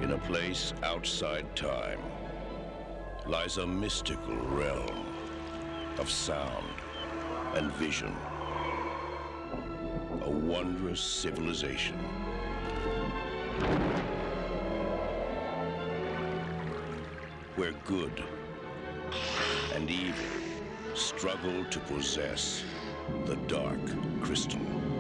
In a place outside time lies a mystical realm of sound and vision. A wondrous civilization. Where good and evil struggle to possess the dark crystal.